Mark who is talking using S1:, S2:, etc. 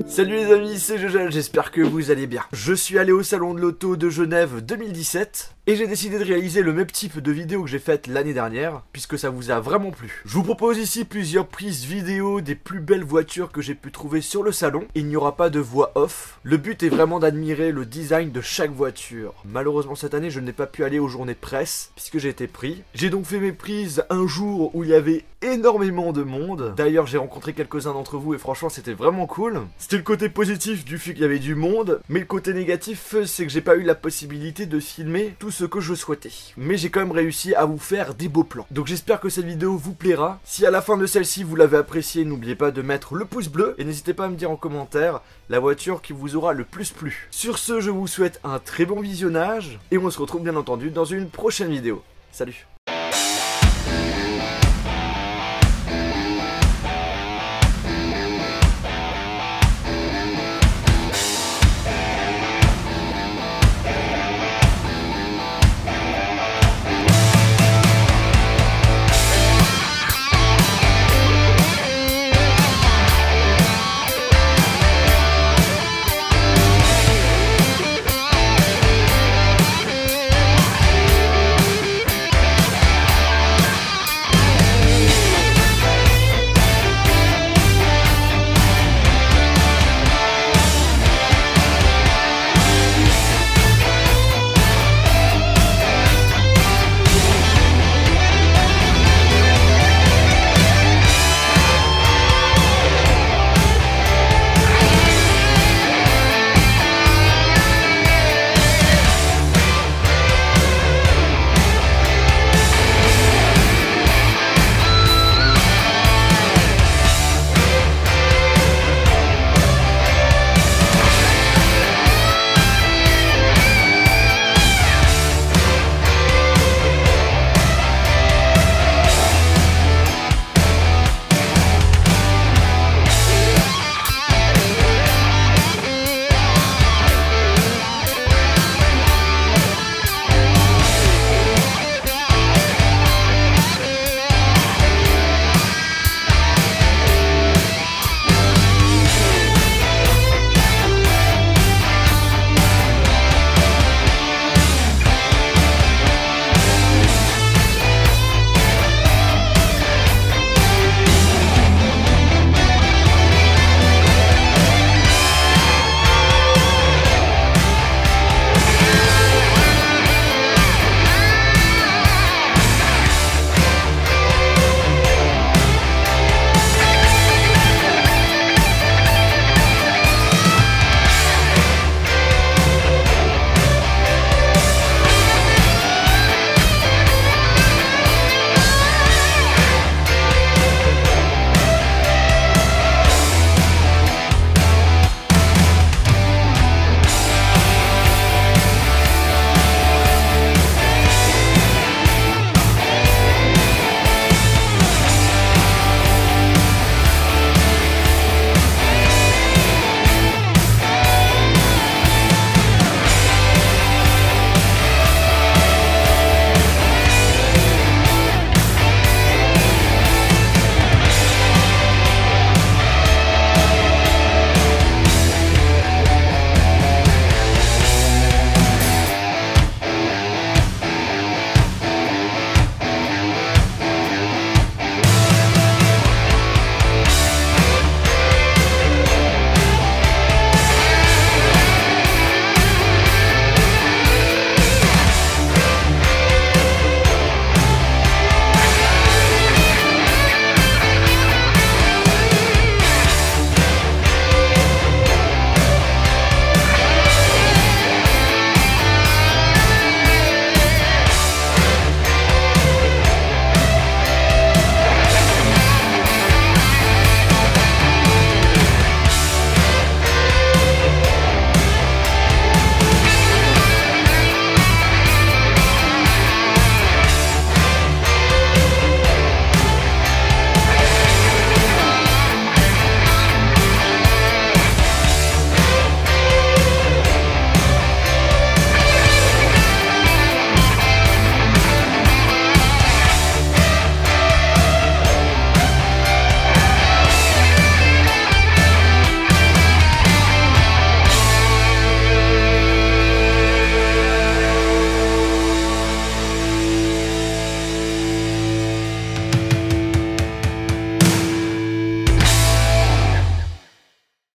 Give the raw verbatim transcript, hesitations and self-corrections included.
S1: Salut les amis, c'est Jojel, j'espère que vous allez bien. Je suis allé au salon de l'auto de Genève deux mille dix-sept et j'ai décidé de réaliser le même type de vidéo que j'ai faite l'année dernière, puisque ça vous a vraiment plu. Je vous propose ici plusieurs prises vidéo des plus belles voitures que j'ai pu trouver sur le salon. Il n'y aura pas de voix off. Le but est vraiment d'admirer le design de chaque voiture. Malheureusement cette année je n'ai pas pu aller aux journées presse, puisque j'ai été pris. J'ai donc fait mes prises un jour où il y avait énormément de monde. D'ailleurs j'ai rencontré quelques-uns d'entre vous et franchement c'était vraiment cool. C'était le côté positif du fait qu'il y avait du monde, mais le côté négatif c'est que j'ai pas eu la possibilité de filmer tout ce que je souhaitais. Mais j'ai quand même réussi à vous faire des beaux plans. Donc j'espère que cette vidéo vous plaira. Si à la fin de celle-ci vous l'avez appréciée, n'oubliez pas de mettre le pouce bleu et n'hésitez pas à me dire en commentaire la voiture qui vous aura le plus plu. Sur ce, je vous souhaite un très bon visionnage et on se retrouve bien entendu dans une prochaine vidéo. Salut!